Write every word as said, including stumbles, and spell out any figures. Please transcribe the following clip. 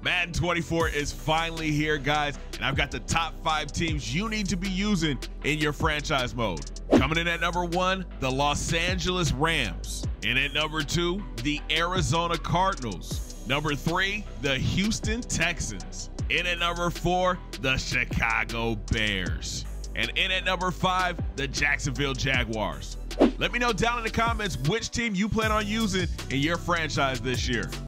Madden twenty-four is finally here, guys, and I've got the top five teams you need to be using in your franchise mode. Coming in at number one, the Los Angeles Rams. In at number two, the Arizona Cardinals. Number three, the Houston Texans. In at number four, the Chicago Bears. And in at number five, the Jacksonville Jaguars. Let me know down in the comments which team you plan on using in your franchise this year.